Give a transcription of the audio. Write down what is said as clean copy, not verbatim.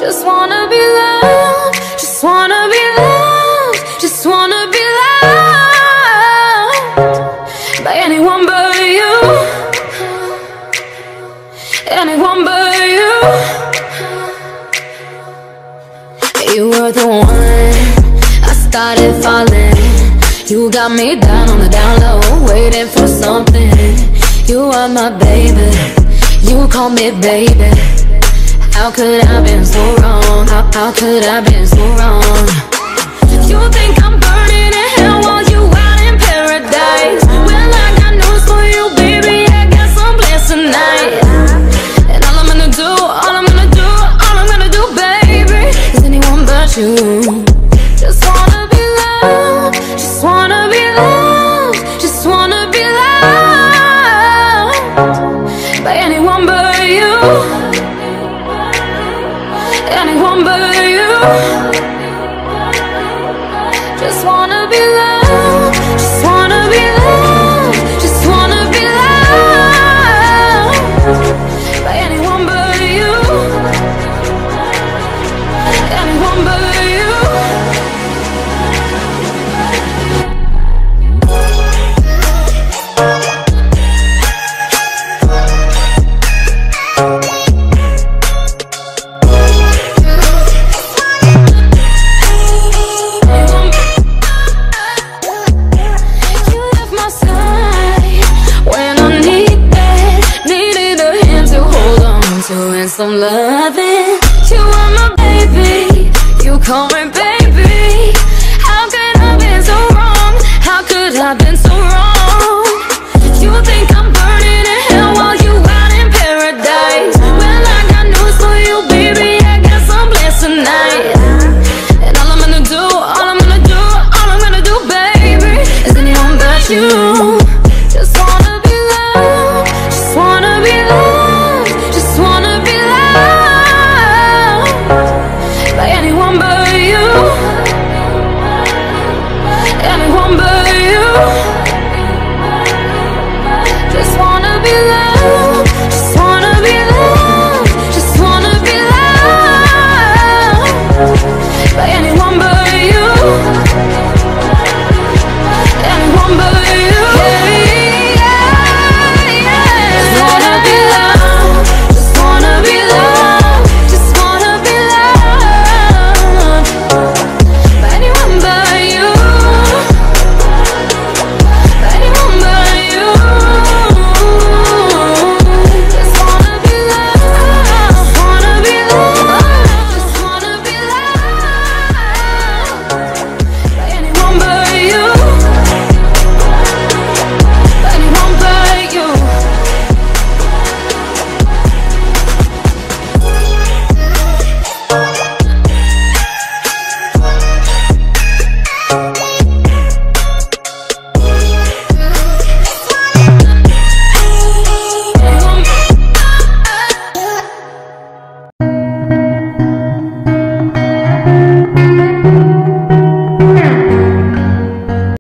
Just wanna be loved, just wanna be loved, just wanna be loved by anyone but you, anyone but you. You were the one, I started falling. You got me down on the down low, waiting for something. You are my baby, you call me baby. How could I been so wrong? How could I been so wrong? You think I'm burning in hell while you out in paradise? Well, I got news for you, baby, I got some plans tonight. And all I'm gonna do, all I'm gonna do, all I'm gonna do, baby, is anyone but you. Just wanna be loved, just wanna be loved, just wanna be loved by anyone but you, anyone but you. Just wanna be loved, just wanna be loved, just wanna be loved by anyone but you, anyone but you. And some loving. You are my baby, you call me baby.